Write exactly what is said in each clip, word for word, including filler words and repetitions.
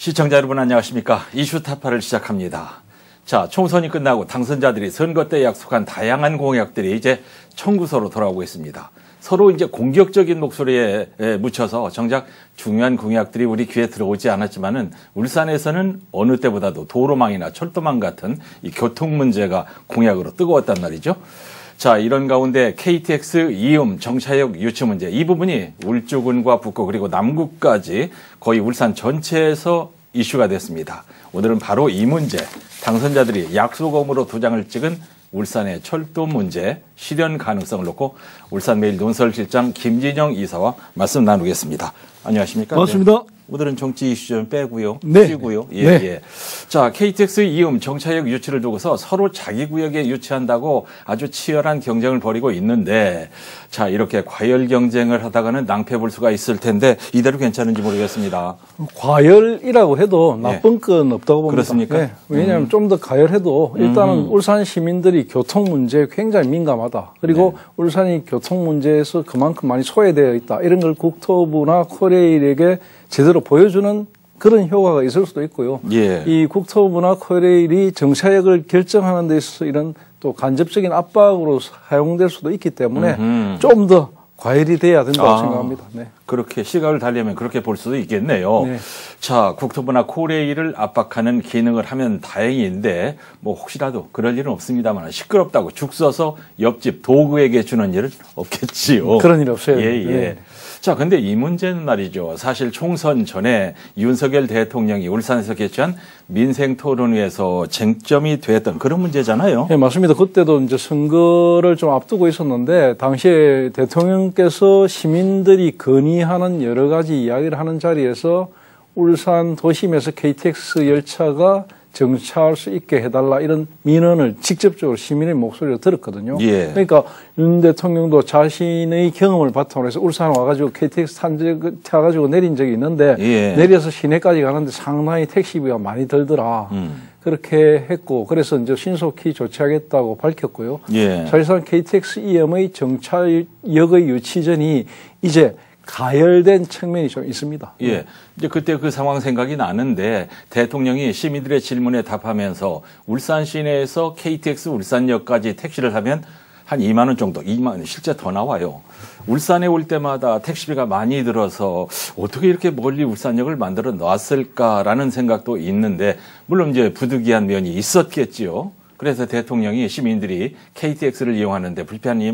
시청자 여러분 안녕하십니까. 이슈타파를 시작합니다. 자, 총선이 끝나고 당선자들이 선거 때 약속한 다양한 공약들이 이제 청구서로 돌아오고 있습니다. 서로 이제 공격적인 목소리에 묻혀서 정작 중요한 공약들이 우리 귀에 들어오지 않았지만은 울산에서는 어느 때보다도 도로망이나 철도망 같은 이 교통 문제가 공약으로 뜨거웠단 말이죠. 자, 이런 가운데 케이티엑스 이음 정차역 유치 문제, 이 부분이 울주군과 북구 그리고 남구까지 거의 울산 전체에서 이슈가 됐습니다. 오늘은 바로 이 문제, 당선자들이 약소금으로 도장을 찍은 울산의 철도 문제 실현 가능성을 놓고 울산메일 논설실장 김진영 이사와 말씀 나누겠습니다. 안녕하십니까? 반갑습니다. 네. 오늘은 정치 이슈 좀 빼고요. 네. 쉬고요. 예, 네. 예. 자, 케이티엑스 이음 정차역 유치를 두고서 서로 자기 구역에 유치한다고 아주 치열한 경쟁을 벌이고 있는데, 자, 이렇게 과열 경쟁을 하다가는 낭패 볼 수가 있을 텐데 이대로 괜찮은지 모르겠습니다. 과열이라고 해도 나쁜 건 없다고 봅니다. 그렇습니까? 네. 왜냐하면 음. 좀 더 과열해도 일단은 음. 울산 시민들이 교통 문제에 굉장히 민감하다. 그리고 네. 울산이 교통 문제에서 그만큼 많이 소외되어 있다. 이런 걸 국토부나 코레일에게 제대로 보여주는 그런 효과가 있을 수도 있고요. 예. 이 국토부나 코레일이 정차역을 결정하는 데 있어서 이런 또 간접적인 압박으로 사용될 수도 있기 때문에 좀 더 과열이 돼야 된다고 아, 생각합니다. 네. 그렇게 시각을 달리면 그렇게 볼 수도 있겠네요. 네. 자, 국토부나 코레일을 압박하는 기능을 하면 다행인데 뭐 혹시라도 그럴 일은 없습니다만 시끄럽다고 죽 써서 옆집 도구에게 주는 일은 없겠지요. 그런 일 없어요. 예, 예. 네. 자, 근데 이 문제는 말이죠. 사실 총선 전에 윤석열 대통령이 울산에서 개최한 민생토론회에서 쟁점이 됐던 그런 문제잖아요. 네, 맞습니다. 그때도 이제 선거를 좀 앞두고 있었는데, 당시에 대통령께서 시민들이 건의하는 여러 가지 이야기를 하는 자리에서 울산 도심에서 케이티엑스 열차가 정차할 수 있게 해달라 이런 민원을 직접적으로 시민의 목소리로 들었거든요. 예. 그러니까 윤 대통령도 자신의 경험을 바탕으로 해서 울산 와가지고 케이티엑스 탄 적, 타가지고 내린 적이 있는데 예. 내려서 시내까지 가는데 상당히 택시비가 많이 들더라. 음. 그렇게 했고 그래서 이제 신속히 조치하겠다고 밝혔고요. 예. 사실상 케이티엑스 이엠의 정차역의 유치전이 이제 가열된 측면이 좀 있습니다. 예. 이제 그때 그 상황 생각이 나는데 대통령이 시민들의 질문에 답하면서 울산 시내에서 케이티엑스 울산역까지 택시를 하면 한 이만 원 정도, 이만 원 실제 더 나와요. 울산에 올 때마다 택시비가 많이 들어서 어떻게 이렇게 멀리 울산역을 만들어 놨을까라는 생각도 있는데 물론 이제 부득이한 면이 있었겠지요. 그래서 대통령이 시민들이 케이티엑스를 이용하는데 불편함이,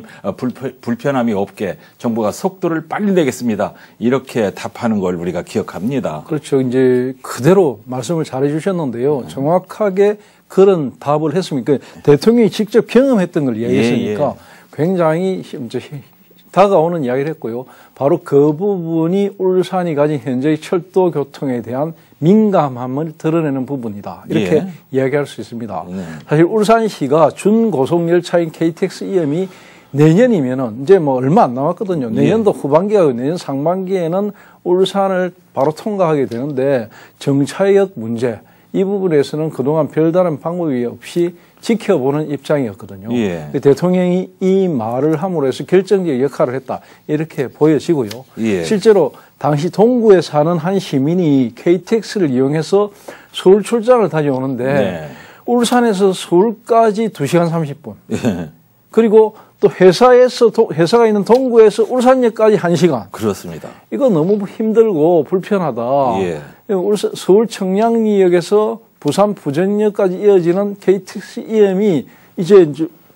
불편함이 없게 정부가 속도를 빨리 내겠습니다. 이렇게 답하는 걸 우리가 기억합니다. 그렇죠. 이제 그대로 말씀을 잘해 주셨는데요. 음. 정확하게 그런 답을 했습니까? 그러니까 대통령이 직접 경험했던 걸 이야기했으니까 예, 예. 굉장히 이제 다가오는 이야기를 했고요. 바로 그 부분이 울산이 가진 현재의 철도 교통에 대한 민감함을 드러내는 부분이다. 이렇게 예. 이야기할 수 있습니다. 네. 사실 울산시가 준고속열차인 케이티엑스 이엠이 내년이면은 이제 뭐 얼마 안 남았거든요. 내년도 예. 후반기하고 내년 상반기에는 울산을 바로 통과하게 되는데 정차역 문제 이 부분에서는 그동안 별다른 방법이 없이 지켜보는 입장이었거든요. 예. 대통령이 이 말을 함으로 해서 결정적 역할을 했다. 이렇게 보여지고요. 예. 실제로 당시 동구에 사는 한 시민이 케이티엑스를 이용해서 서울 출장을 다녀오는데 네. 울산에서 서울까지 두 시간 삼십 분. 예. 그리고 또 회사에서 회사가 있는 동구에서 울산역까지 한 시간. 그렇습니다. 이거 너무 힘들고 불편하다. 예. 서울 청량리역에서 부산 부전역까지 이어지는 케이티엑스 이엠이 이제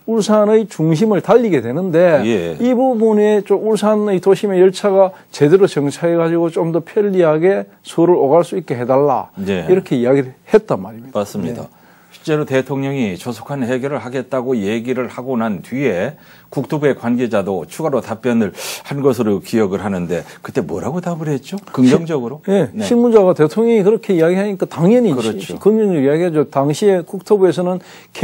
울산의 중심을 달리게 되는데 예. 이 부분에 좀 울산의 도심의 열차가 제대로 정차해가지고 좀 더 편리하게 서울을 오갈 수 있게 해달라. 예. 이렇게 이야기를 했단 말입니다. 맞습니다. 네. 실제로 대통령이 조속한 해결을 하겠다고 얘기를 하고 난 뒤에 국토부의 관계자도 추가로 답변을 한 것으로 기억을 하는데 그때 뭐라고 답을 했죠? 긍정적으로? 시, 네. 네. 신문자가 대통령이 그렇게 이야기하니까 당연히 그렇죠. 긍정적으로 이야기하죠. 당시에 국토부에서는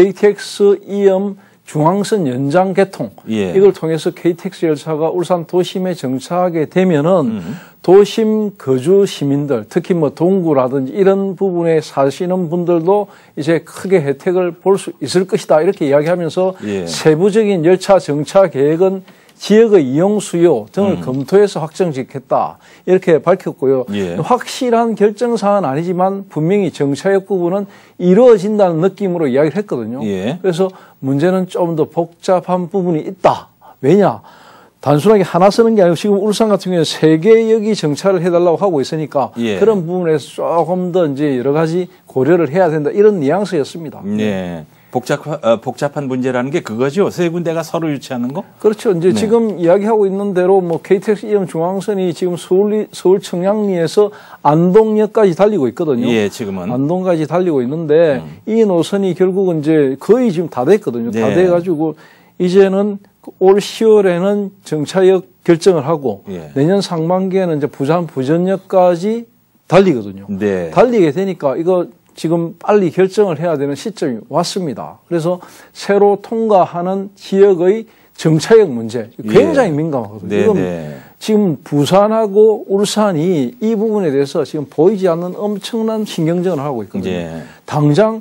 케이티엑스 이엠 중앙선 연장 개통 예. 이걸 통해서 케이티엑스 열차가 울산 도심에 정차하게 되면은 음. 도심 거주 시민들 특히 뭐 동구라든지 이런 부분에 사시는 분들도 이제 크게 혜택을 볼 수 있을 것이다 이렇게 이야기하면서 예. 세부적인 열차 정차 계획은 지역의 이용 수요 등을 음. 검토해서 확정짓겠다 이렇게 밝혔고요. 예. 확실한 결정사항은 아니지만 분명히 정차역 부분은 이루어진다는 느낌으로 이야기를 했거든요. 예. 그래서 문제는 좀 더 복잡한 부분이 있다. 왜냐? 단순하게 하나 쓰는 게 아니고 지금 울산 같은 경우에 세 개 역이 정차를 해달라고 하고 있으니까 예. 그런 부분에서 조금 더 이제 여러 가지 고려를 해야 된다. 이런 뉘앙스였습니다. 네. 복잡, 어, 복잡한 문제라는 게 그거죠. 세 군데가 서로 유치하는 거? 그렇죠. 이제 네. 지금 이야기하고 있는 대로 뭐 케이티엑스 이엠 중앙선이 지금 서울, 서울 청량리에서 안동역까지 달리고 있거든요. 예, 지금은. 안동까지 달리고 있는데 음. 이 노선이 결국은 이제 거의 지금 다 됐거든요. 다 네. 돼가지고 이제는 올 시월에는 정차역 결정을 하고 예. 내년 상반기에는 이제 부산 부전역까지 달리거든요. 네. 달리게 되니까 이거 지금 빨리 결정을 해야 되는 시점이 왔습니다. 그래서 새로 통과하는 지역의 정차역 문제 굉장히 예. 민감하거든요. 네, 지금, 네. 지금 부산하고 울산이 이 부분에 대해서 지금 보이지 않는 엄청난 신경전을 하고 있거든요. 예. 당장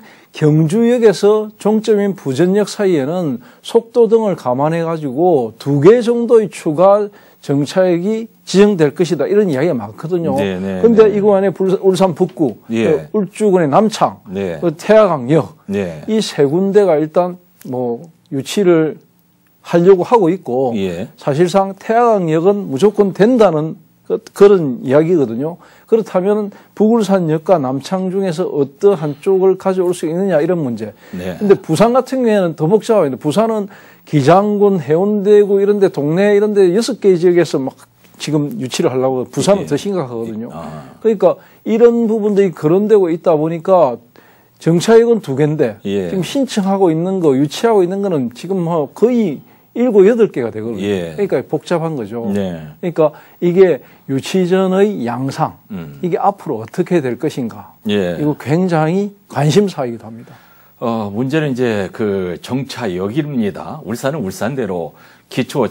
경주역에서 종점인 부전역 사이에는 속도 등을 감안해 가지고 두 개 정도의 추가 정차역이 지정될 것이다. 이런 이야기가 많거든요. 그런데 네, 네. 이 구간에 울산 북구, 예. 울주군의 남창, 네. 태화강역 네. 이 세 군데가 일단 뭐 유치를 하려고 하고 있고 예. 사실상 태화강역은 무조건 된다는 그, 그런 이야기거든요. 그렇다면 북울산역과 남창 중에서 어떤 한쪽을 가져올 수 있느냐 이런 문제. 네. 근데 부산 같은 경우에는 더 복잡합니다. 부산은 기장군, 해운대구 이런 데 동네 이런 데 여섯 개 지역에서 막 지금 유치를 하려고 부산은 예. 더 심각하거든요. 아. 그러니까 이런 부분들이 거론되고 있다 보니까 정차역은 두 개인데 예. 지금 신청하고 있는 거, 유치하고 있는 거는 지금 뭐 거의 일곱, 여덟 개가 되거든요. 예. 그러니까 복잡한 거죠. 네. 그러니까 이게 유치 전의 양상, 음. 이게 앞으로 어떻게 될 것인가. 예. 이거 굉장히 관심사이기도 합니다. 어, 문제는 이제 그 정차역입니다. 울산은 울산대로 기초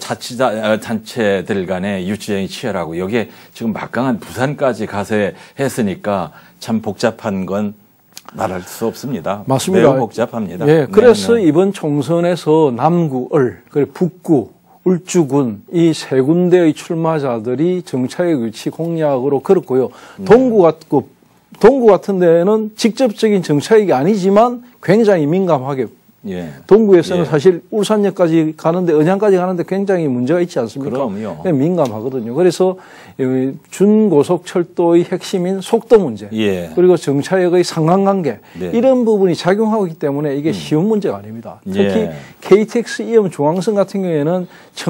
자치단체들 간의 유치전이 치열하고 여기에 지금 막강한 부산까지 가서 했으니까 참 복잡한 건 말할 수 없습니다. 맞습니다. 매우 복잡합니다. 예, 그래서 네, 네. 이번 총선에서 남구, 을, 그리고 북구, 울주군 이 세 군데의 출마자들이 정차역 유치 공약으로 걸었고요. 네. 동구 같고 동구 같은 데는 직접적인 정차역이 아니지만 굉장히 민감하게 예. 동구에서는 예. 사실 울산역까지 가는데 언양까지 가는데 굉장히 문제가 있지 않습니까? 그럼요. 민감하거든요. 그래서 준고속철도의 핵심인 속도 문제, 예. 그리고 정차역의 상관관계 네. 이런 부분이 작용하고 있기 때문에 이게 쉬운 문제가 아닙니다. 특히 예. 케이티엑스 이엠 중앙선 같은 경우에는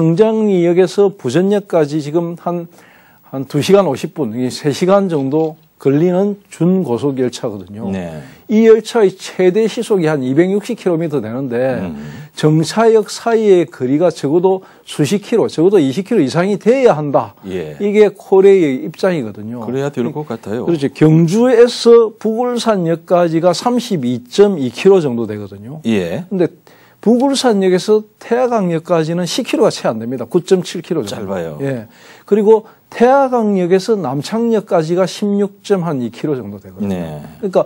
청정리역에서 부전역까지 지금 한 한 두 시간 오십 분, 세 시간 정도 걸리는 준고속 열차거든요. 네. 이 열차의 최대 시속이 한 이백육십 킬로미터 되는데 음. 정차역 사이의 거리가 적어도 수십 킬로, 적어도 이십 킬로 이상이 돼야 한다. 예. 이게 코레의 입장이거든요. 그래야 될 것 같아요. 그렇죠. 경주에서 북울산역까지가 삼십이 점 이 킬로미터 정도 되거든요. 예. 근데 북울산역에서 태화강역까지는 십 킬로미터가 채 안 됩니다. 구 점 칠 킬로미터 정도. 짧아요. 예. 그리고 태화강역에서 남창역까지가 십육 점 이 킬로미터 정도 되거든요. 네. 그러니까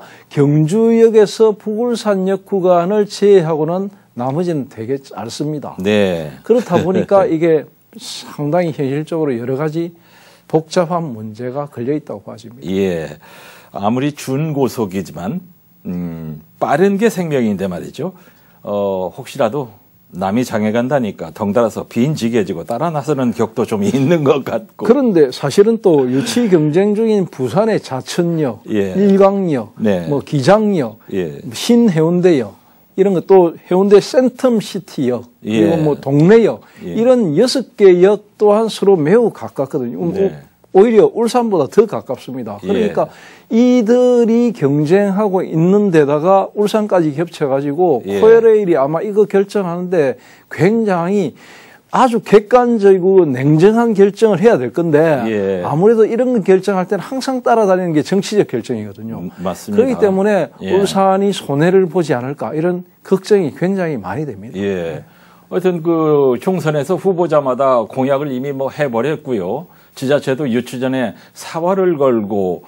경주역에서 북울산역 구간을 제외하고는 나머지는 되게 짧습니다. 네. 그렇다 보니까 이게 상당히 현실적으로 여러 가지 복잡한 문제가 걸려 있다고 봐집니다. 예. 아무리 준고속이지만 음, 빠른 게 생명인데 말이죠. 어, 혹시라도 남이 장애 간다니까 덩달아서 빈지게지고 따라 나서는 격도 좀 있는 것 같고. 그런데 사실은 또 유치 경쟁 중인 부산의 자천역, 예. 일광역, 네. 뭐 기장역, 예. 신해운대역 이런 것 또 해운대 센텀시티역 예. 그리고 뭐 동래역 예. 이런 여섯 개 역 또한 서로 매우 가깝거든요. 네. 오히려 울산보다 더 가깝습니다. 그러니까 예. 이들이 경쟁하고 있는 데다가 울산까지 겹쳐가지고 예. 코레일이 아마 이거 결정하는데 굉장히 아주 객관적이고 냉정한 결정을 해야 될 건데 예. 아무래도 이런 거 결정할 때는 항상 따라다니는 게 정치적 결정이거든요. 음, 맞습니다. 그렇기 때문에 예. 울산이 손해를 보지 않을까 이런 걱정이 굉장히 많이 됩니다. 예. 하여튼 그 총선에서 후보자마다 공약을 이미 뭐 해버렸고요. 지자체도 유치 전에 사활을 걸고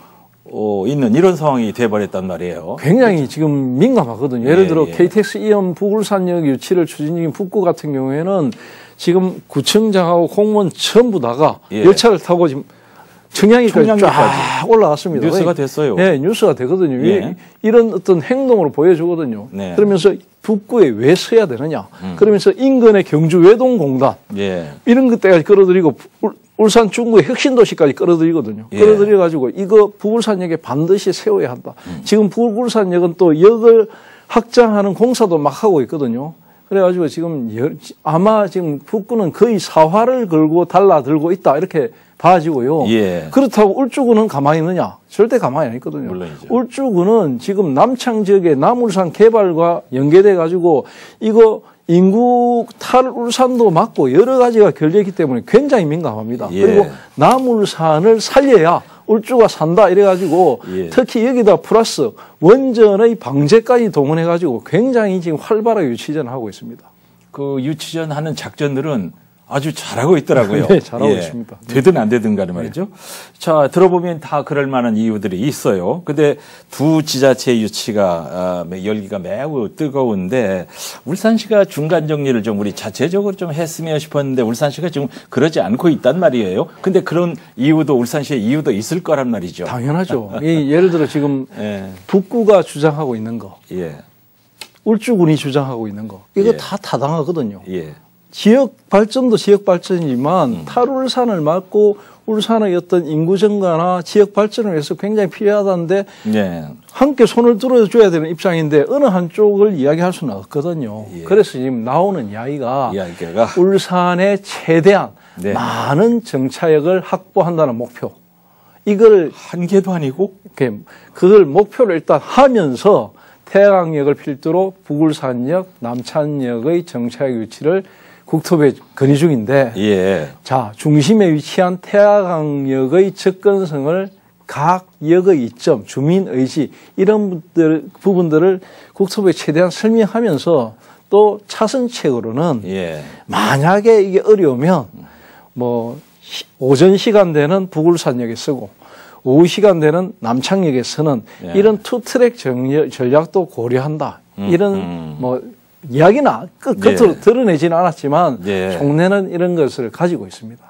어, 있는 이런 상황이 돼버렸단 말이에요. 굉장히 지금 민감하거든요. 예를 예, 들어 예. 케이티엑스 이엠 부굴산역 유치를 추진 중인 북구 같은 경우에는 지금 구청장하고 공무원 전부 다가 예. 열차를 타고 지금 청량리까지 청량리까지 쫙 올라왔습니다. 뉴스가 됐어요. 네, 뉴스가 되거든요. 예. 이런 어떤 행동으로 보여주거든요. 네. 그러면서 북구에 왜 서야 되느냐. 음. 그러면서 인근의 경주 외동공단 예. 이런 것때까지 끌어들이고 울, 울산 중구의 혁신도시까지 끌어들이거든요. 예. 끌어들여가지고 이거 부굴산역에 반드시 세워야 한다. 음. 지금 부굴산역은 또 역을 확장하는 공사도 막 하고 있거든요. 그래가지고 지금 여, 아마 지금 북구는 거의 사활을 걸고 달라들고 있다 이렇게 봐지고요. 예. 그렇다고 울주군은 가만히 있느냐? 절대 가만히 안 있거든요. 물론이죠. 울주군은 지금 남창 지역의 남울산 개발과 연계돼 가지고 이거 인구 탈울산도 맞고 여러 가지가 결려있기 때문에 굉장히 민감합니다. 예. 그리고 남울산을 살려야 울주가 산다 이래가지고 예. 특히 여기다 플러스 원전의 방제까지 동원해가지고 굉장히 지금 활발하게 유치전을 하고 있습니다. 그 유치전 하는 작전들은 아주 잘하고 있더라고요. 네, 잘하고 예. 있습니다. 되든 안 되든 간에 말이죠. 네. 자, 들어보면 다 그럴 만한 이유들이 있어요. 근데 두 지자체 유치가, 아, 열기가 매우 뜨거운데, 울산시가 중간 정리를 좀 우리 자체적으로 좀 했으면 싶었는데, 울산시가 지금 그러지 않고 있단 말이에요. 근데 그런 이유도, 울산시의 이유도 있을 거란 말이죠. 당연하죠. 이, 예를 들어 지금 예. 북구가 주장하고 있는 거, 예. 울주군이 주장하고 있는 거, 이거 예. 다 타당하거든요. 예. 지역 발전도 지역 발전이지만 음. 탈울산을 막고 울산의 어떤 인구 증가나 지역 발전을 위해서 굉장히 필요하다는데 예. 함께 손을 들어줘야 되는 입장인데 어느 한쪽을 이야기할 수는 없거든요. 예. 그래서 지금 나오는 이야기가 이야기가 울산에 최대한 네. 많은 정차역을 확보한다는 목표. 이걸 한 개도 아니고? 이렇게 그걸 목표를 일단 하면서 태양역을 필두로 부굴산역, 남찬역의 정차역 위치를 국토부에 건의 중인데, 예. 자, 중심에 위치한 태화강역의 접근성을 각 역의 이점, 주민의식, 이런 분들, 부분들을 국토부에 최대한 설명하면서 또 차선책으로는 예. 만약에 이게 어려우면 뭐 오전 시간대는 부굴산역에 쓰고 오후 시간대는 남창역에 서는 예. 이런 투트랙 전략, 전략도 고려한다. 음, 이런 음. 뭐 이야기나 끝, 끝으로 예. 드러내지는 않았지만 예. 총내는 이런 것을 가지고 있습니다.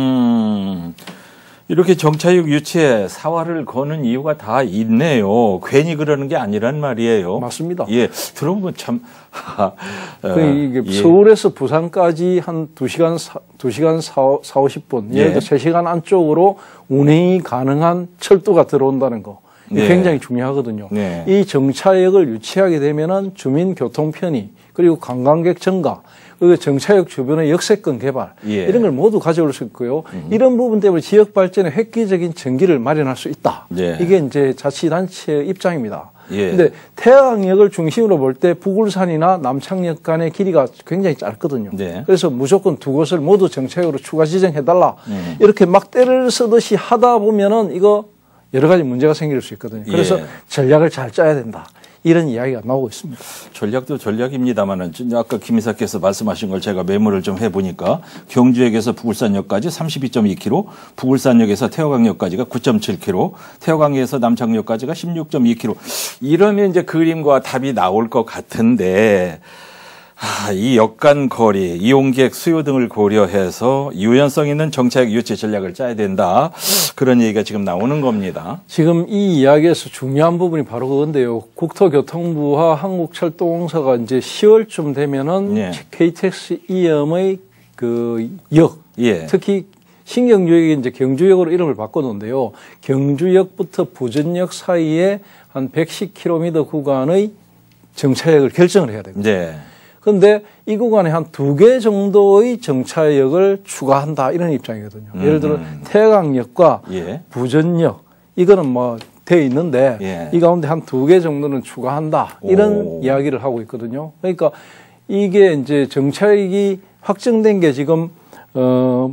음흠. 이렇게 정차역 유치에 사활을 거는 이유가 다 있네요. 괜히 그러는 게 아니란 말이에요. 맞습니다. 예, 들어보면 참. 어, 그 이게 예. 서울에서 부산까지 한 두 시간, 두 시간 사오십 분, 예를 들어 예. 세 시간 안쪽으로 운행이 가능한 철도가 들어온다는 거. 이게 네. 굉장히 중요하거든요. 네. 이 정차역을 유치하게 되면은 주민 교통 편의, 그리고 관광객 증가, 그리고 정차역 주변의 역세권 개발, 예. 이런 걸 모두 가져올 수 있고요. 음. 이런 부분 때문에 지역 발전에 획기적인 전기를 마련할 수 있다. 예. 이게 이제 자치단체의 입장입니다. 예. 근데 태양역을 중심으로 볼 때 부굴산이나 남창역 간의 길이가 굉장히 짧거든요. 네. 그래서 무조건 두 곳을 모두 정차역으로 추가 지정해달라. 음. 이렇게 막 때를 쓰듯이 하다 보면은 이거 여러 가지 문제가 생길 수 있거든요. 그래서 예. 전략을 잘 짜야 된다. 이런 이야기가 나오고 있습니다. 전략도 전략입니다만은 아까 김 이사께서 말씀하신 걸 제가 메모를 좀 해보니까 경주역에서 부굴산역까지 삼십이 점 이 킬로미터, 부굴산역에서 태화강역까지가 구 점 칠 킬로미터, 태화강역에서 남창역까지가 십육 점 이 킬로미터. 이러면 이제 그림과 답이 나올 것 같은데 아, 이 역간 거리, 이용객 수요 등을 고려해서 유연성 있는 정차역 유치 전략을 짜야 된다. 그런 얘기가 지금 나오는 겁니다. 지금 이 이야기에서 중요한 부분이 바로 그건데요. 국토교통부와 한국철도공사가 이제 시월쯤 되면은 예. 케이티엑스 이엠의 그 역, 예. 특히 신경주역이 이제 경주역으로 이름을 바꿨는데요. 경주역부터 부전역 사이에 한 백십 킬로미터 구간의 정차역을 결정을 해야 됩니다. 네. 그런데 이 구간에 한 두 개 정도의 정차역을 추가한다 이런 입장이거든요. 음. 예를 들어 태강역과 예. 부전역 이거는 뭐 돼 있는데 예. 이 가운데 한 두 개 정도는 추가한다 이런 오. 이야기를 하고 있거든요. 그러니까 이게 이제 정차역이 확정된 게 지금 어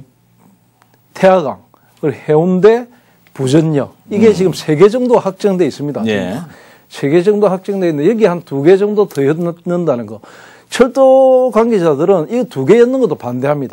태화강, 그리고 해운대, 부전역 이게 음. 지금 세 개 정도 확정돼 있습니다. 예. 세 개 정도 확정돼 있는데 여기 한 두 개 정도 더 넣는다는 거. 철도 관계자들은 이 두 개 넣는 것도 반대합니다.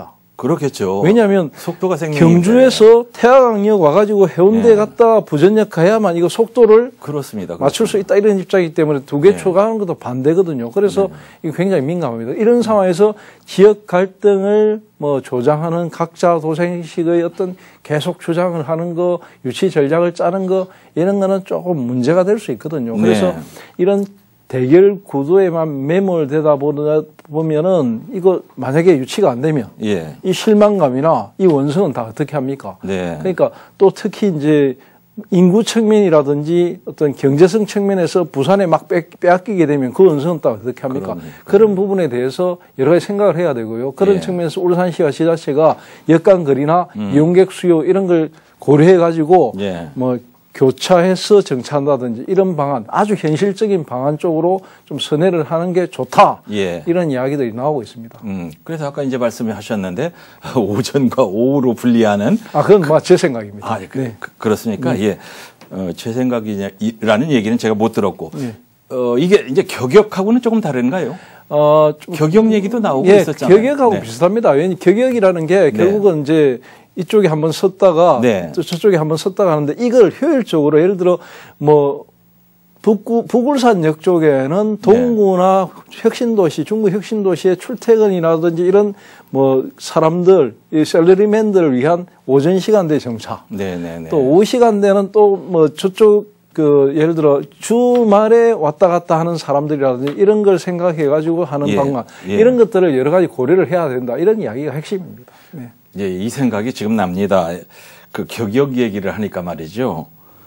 그렇겠죠. 왜냐하면 속도가 생명인데. 경주에서 태화강역 와가지고 해운대 네. 갔다 부전역 가야만 이거 속도를 그렇습니다. 맞출 수 있다 이런 입장이기 때문에 두 개 네. 초과하는 것도 반대거든요. 그래서 네. 이거 굉장히 민감합니다. 이런 상황에서 지역 갈등을 뭐 조장하는 각자 도생식의 어떤 계속 주장을 하는 거, 유치 전략을 짜는 거 이런 거는 조금 문제가 될 수 있거든요. 그래서 네. 이런 대결 구도에만 매몰되다 보면은 이거 만약에 유치가 안 되면 예. 이 실망감이나 이 원성은 다 어떻게 합니까? 네. 그러니까 또 특히 이제 인구 측면이라든지 어떤 경제성 측면에서 부산에 막 빼, 빼앗기게 되면 그 원성은 또 어떻게 합니까? 그러니까. 그런 부분에 대해서 여러 가지 생각을 해야 되고요. 그런 예. 측면에서 울산시와 지자체가 역강거리나 음. 이용객 수요 이런 걸 고려해 가지고 예. 뭐 교차해서 정차한다든지 이런 방안, 아주 현실적인 방안 쪽으로 좀 선회를 하는 게 좋다. 예. 이런 이야기들이 나오고 있습니다. 음, 그래서 아까 이제 말씀을 하셨는데 오전과 오후로 분리하는. 아, 그건 뭐 제 생각입니다. 아, 그, 네. 그, 그렇습니까? 네. 예. 어, 제 생각이라는 얘기는 제가 못 들었고. 네. 어, 이게 이제 격역하고는 조금 다른가요? 어, 좀, 격역 얘기도 나오고 예, 있었잖아요. 격역하고 네. 비슷합니다. 왜냐하면 격역이라는 게 결국은 네. 이제 이쪽에 한번 섰다가 네. 또 저쪽에 한번 섰다가 하는데 이걸 효율적으로 예를 들어 뭐 북구, 북울산역 쪽에는 동구나 네. 혁신도시, 중구 혁신도시의 출퇴근이라든지 이런 뭐 사람들, 이 셀러리맨들을 위한 오전 시간대 정차. 네, 네, 네. 또 오후 시간대는 또 뭐 저쪽 그 예를 들어 주말에 왔다 갔다 하는 사람들이라든지 이런 걸 생각해 가지고 하는 예. 방안 예. 이런 것들을 여러 가지 고려를 해야 된다. 이런 이야기가 핵심입니다. 네. 예, 이 생각이 지금 납니다. 그 격역 얘기를 하니까 말이죠.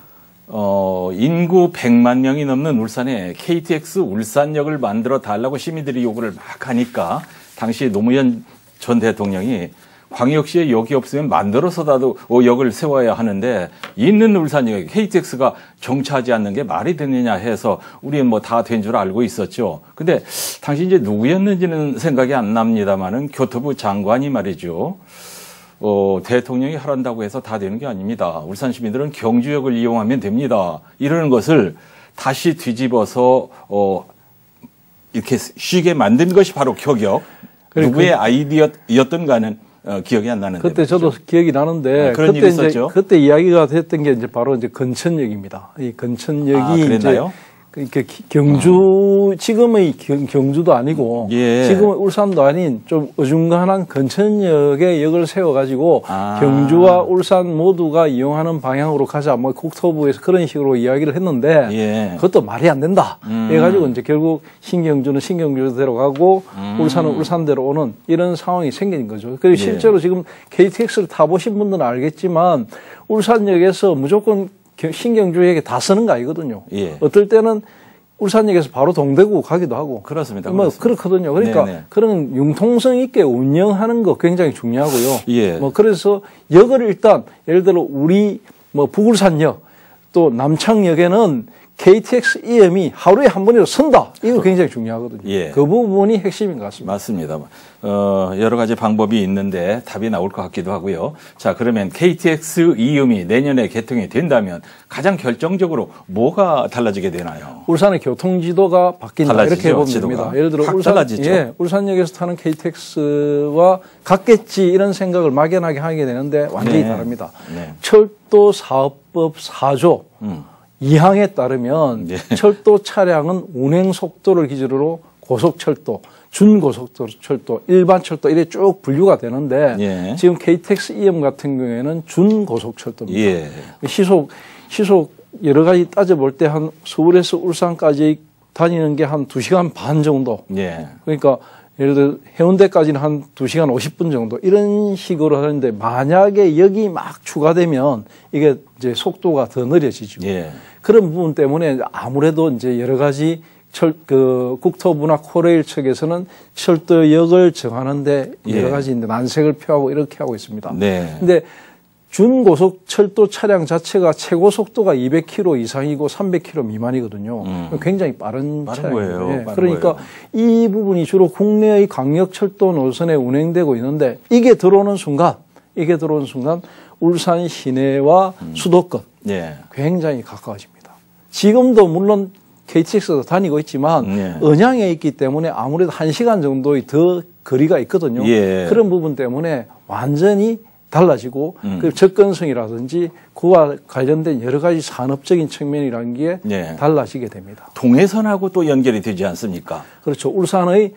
어, 인구 백만 명이 넘는 울산에 케이티엑스 울산역을 만들어 달라고 시민들이 요구를 막 하니까 당시 노무현 전 대통령이 광역시에 역이 없으면 만들어서라도 역을 세워야 하는데 있는 울산역에 케이티엑스가 정차하지 않는 게 말이 되느냐 해서 우리는 뭐 다 된 줄 알고 있었죠. 근데 당시 이제 누구였는지는 생각이 안 납니다만은 교토부 장관이 말이죠. 어, 대통령이 하란다고 해서 다 되는 게 아닙니다. 울산 시민들은 경주역을 이용하면 됩니다. 이러는 것을 다시 뒤집어서 어, 이렇게 쉬게 만든 것이 바로 격역. 누구의 그, 아이디어였던가는 어, 기억이 안 나는데. 그때 저도 그렇죠? 기억이 나는데. 아, 그런 그때 일이 있었죠. 그때 이야기가 됐던 게 이제 바로 이제 건천역입니다. 이 건천역이 아, 그랬나요? 이제 그러니까 경주, 지금의 경주도 아니고, 예. 지금의 울산도 아닌 좀 어중간한 건천역에 역을 세워가지고, 아. 경주와 울산 모두가 이용하는 방향으로 가자, 뭐 국토부에서 그런 식으로 이야기를 했는데, 예. 그것도 말이 안 된다. 음. 해가지고 이제 결국 신경주는 신경주대로 가고, 음. 울산은 울산대로 오는 이런 상황이 생긴 거죠. 그리고 실제로 예. 지금 케이티엑스를 타보신 분들은 알겠지만, 울산역에서 무조건 신경주에게 다 쓰는 거 아니거든요. 예. 어떨 때는 울산역에서 바로 동대구 가기도 하고. 그렇습니다. 뭐 그렇습니다. 그렇거든요. 그러니까 네네. 그런 융통성 있게 운영하는 거 굉장히 중요하고요. 예. 뭐 그래서 역을 일단 예를 들어 우리 뭐 북울산역 또 남창역에는 케이티엑스 이엠이 하루에 한 번이라도 선다. 이거 굉장히 중요하거든요. 예. 그 부분이 핵심인 것 같습니다. 맞습니다. 어, 여러 가지 방법이 있는데 답이 나올 것 같기도 하고요. 자, 그러면 케이티엑스 이음이 내년에 개통이 된다면 가장 결정적으로 뭐가 달라지게 되나요? 울산의 교통지도가 바뀐다. 달라지죠, 이렇게 보면 지도가. 됩니다. 예를 들어 울산, 달라지죠. 예, 울산역에서 타는 케이티엑스와 같겠지 이런 생각을 막연하게 하게 되는데 완전히 네. 다릅니다. 네. 철도 사업법 사조. 음. 이 항에 따르면 예. 철도 차량은 운행 속도를 기준으로 고속철도, 준고속도로 철도, 일반 철도 이래 쭉 분류가 되는데 예. 지금 케이티엑스 이엠 같은 경우에는 준고속철도입니다. 예. 시속 시속 여러 가지 따져볼 때 한 서울에서 울산까지 다니는 게 한 두 시간 반 정도. 예. 그러니까 예를 들어 해운대까지는 한 두 시간 오십 분 정도 이런 식으로 하는데 만약에 여기 막 추가되면 이게 이제 속도가 더 느려지죠. 예. 그런 부분 때문에 아무래도 이제 여러 가지 철, 그 국토부나 코레일 측에서는 철도역을 정하는데 여러 가지 예. 난색을 표하고 이렇게 하고 있습니다. 네. 근데 준고속 철도 차량 자체가 최고 속도가 이백 킬로미터 이상이고 삼백 킬로미터 미만이거든요. 음. 굉장히 빠른, 빠른 차량이에요. 거예요. 네. 그러니까 거예요. 이 부분이 주로 국내의 광역철도 노선에 운행되고 있는데 이게 들어오는 순간, 이게 들어오는 순간 울산 시내와 음. 수도권 예. 굉장히 가까워집니다. 지금도 물론 케이티엑스도 다니고 있지만 예. 언양에 있기 때문에 아무래도 한 시간 정도의 더 거리가 있거든요. 예. 그런 부분 때문에 완전히 달라지고 음. 그 접근성이라든지 그와 관련된 여러 가지 산업적인 측면이라는 게 네. 달라지게 됩니다. 동해선하고 또 연결이 되지 않습니까? 그렇죠. 울산의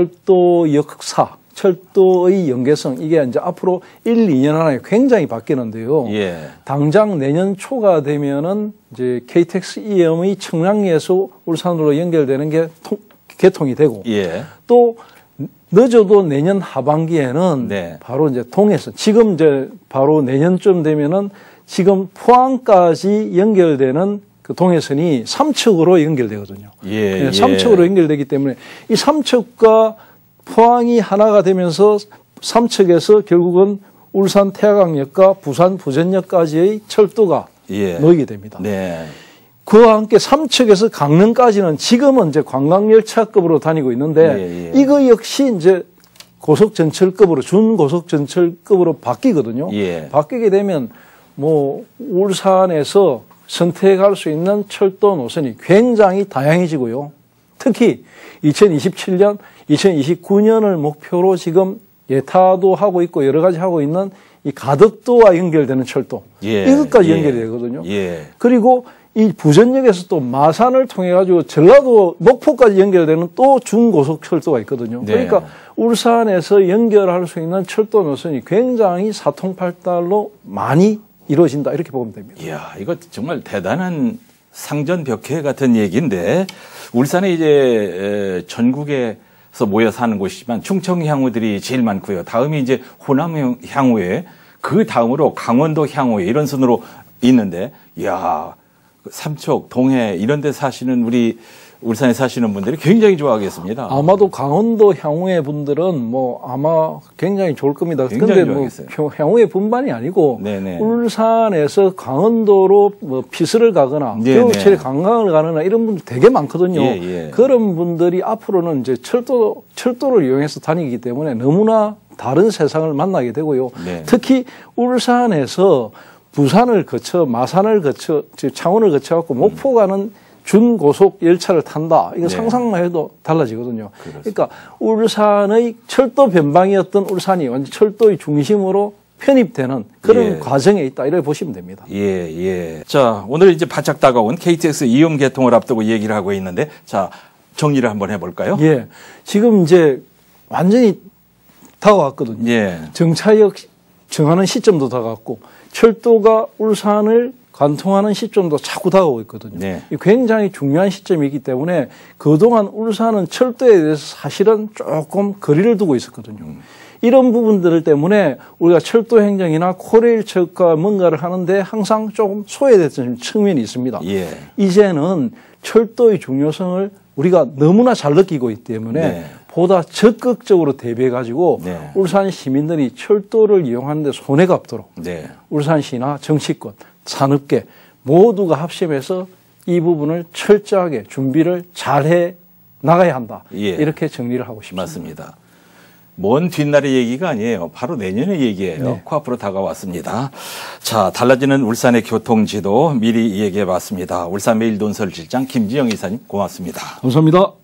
철도 역사, 철도의 연계성 이게 이제 앞으로 일, 이 년 안에 굉장히 바뀌는데요. 예. 당장 내년 초가 되면은 이제 케이티엑스 이엠의 청량리에서 울산으로 연결되는 게 통, 개통이 되고 예. 또 늦어도 내년 하반기에는 네. 바로 이제 동해선, 지금 이제 바로 내년쯤 되면은 지금 포항까지 연결되는 그 동해선이 삼척으로 연결되거든요. 예, 예. 삼척으로 연결되기 때문에 이 삼척과 포항이 하나가 되면서 삼척에서 결국은 울산 태화강역과 부산 부전역까지의 철도가 예. 놓이게 됩니다. 네. 그와 함께 삼척에서 강릉까지는 지금은 이제 관광열차급으로 다니고 있는데 예, 예. 이거 역시 이제 고속전철급으로 준고속전철급으로 바뀌거든요. 예. 바뀌게 되면 뭐 울산에서 선택할 수 있는 철도 노선이 굉장히 다양해지고요. 특히 이천이십칠 년, 이천이십구 년을 목표로 지금 예타도 하고 있고 여러 가지 하고 있는 이 가덕도와 연결되는 철도 예. 이것까지 예. 연결이 되거든요. 예. 그리고 이 부전역에서 또 마산을 통해 가지고 전라도 목포까지 연결되는 또 중고속철도가 있거든요. 네. 그러니까 울산에서 연결할 수 있는 철도 노선이 굉장히 사통팔달로 많이 이루어진다 이렇게 보면 됩니다. 이야, 이거 정말 대단한 상전벽해 같은 얘기인데 울산에 이제 전국에서 모여 사는 곳이지만 충청 향후들이 제일 많고요. 다음이 이제 호남 향후에 그 다음으로 강원도 향후에 이런 순으로 있는데 이야. 삼척, 동해 이런 데 사시는 우리 울산에 사시는 분들이 굉장히 좋아하겠습니다. 아마도 강원도 향후의 분들은 뭐 아마 굉장히 좋을 겁니다. 그런데 뭐 향후의 분만이 아니고 네네. 울산에서 강원도로 뭐 피서를 가거나 겨울철에 관광을 가거나 이런 분들 되게 많거든요. 예, 예. 그런 분들이 앞으로는 이제 철도 철도를 이용해서 다니기 때문에 너무나 다른 세상을 만나게 되고요. 네. 특히 울산에서 부산을 거쳐 마산을 거쳐 창원을 거쳐갖고 목포 가는 준고속 열차를 탄다. 이거 네. 상상만 해도 달라지거든요. 그렇습니다. 그러니까 울산의 철도 변방이었던 울산이 완전 철도의 중심으로 편입되는 그런 예. 과정에 있다. 이렇게 보시면 됩니다. 예, 예. 자, 오늘 이제 바짝 다가온 케이티엑스 이음 개통을 앞두고 얘기를 하고 있는데, 자, 정리를 한번 해볼까요? 예. 지금 이제 완전히 다가왔거든요. 예. 정차역 정하는 시점도 다가왔고, 철도가 울산을 관통하는 시점도 자꾸 다가오고 있거든요. 네. 굉장히 중요한 시점이기 때문에 그동안 울산은 철도에 대해서 사실은 조금 거리를 두고 있었거든요. 음. 이런 부분들 때문에 우리가 철도 행정이나 코레일처가 뭔가를 하는데 항상 조금 소외됐던 측면이 있습니다. 예. 이제는 철도의 중요성을 우리가 너무나 잘 느끼고 있기 때문에 네. 보다 적극적으로 대비해가지고 네. 울산 시민들이 철도를 이용하는데 손해가 없도록 네. 울산시나 정치권, 산업계 모두가 합심해서 이 부분을 철저하게 준비를 잘해 나가야 한다. 예. 이렇게 정리를 하고 싶습니다. 맞습니다. 먼 뒷날의 얘기가 아니에요. 바로 내년의 얘기예요. 네. 코앞으로 다가왔습니다. 자, 달라지는 울산의 교통지도 미리 얘기해 봤습니다. 울산매일논설실장 김지영 이사님 고맙습니다. 감사합니다.